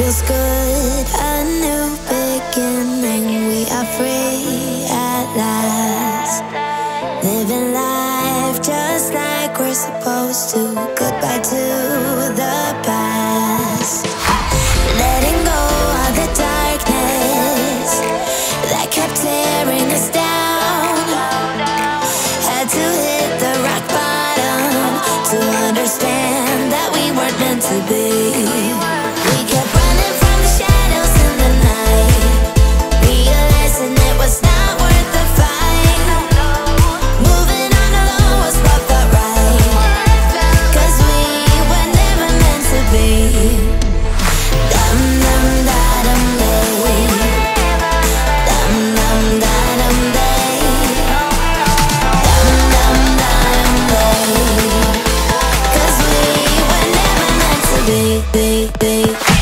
feels good, a new beginning. We are free at last, living life just like we're supposed to. Goodbye to the past, letting go of the darkness that kept tearing us down. Had to hit the rock bottom to understand that we weren't meant to be. We kept running from the shadows in the night, realizing it was not worth the fight. Moving on alone was what felt right, 'cause we were never meant to be. Dum dum da dum day, dum dum da dum day, dum dum da dum day, 'cause we were never meant to be.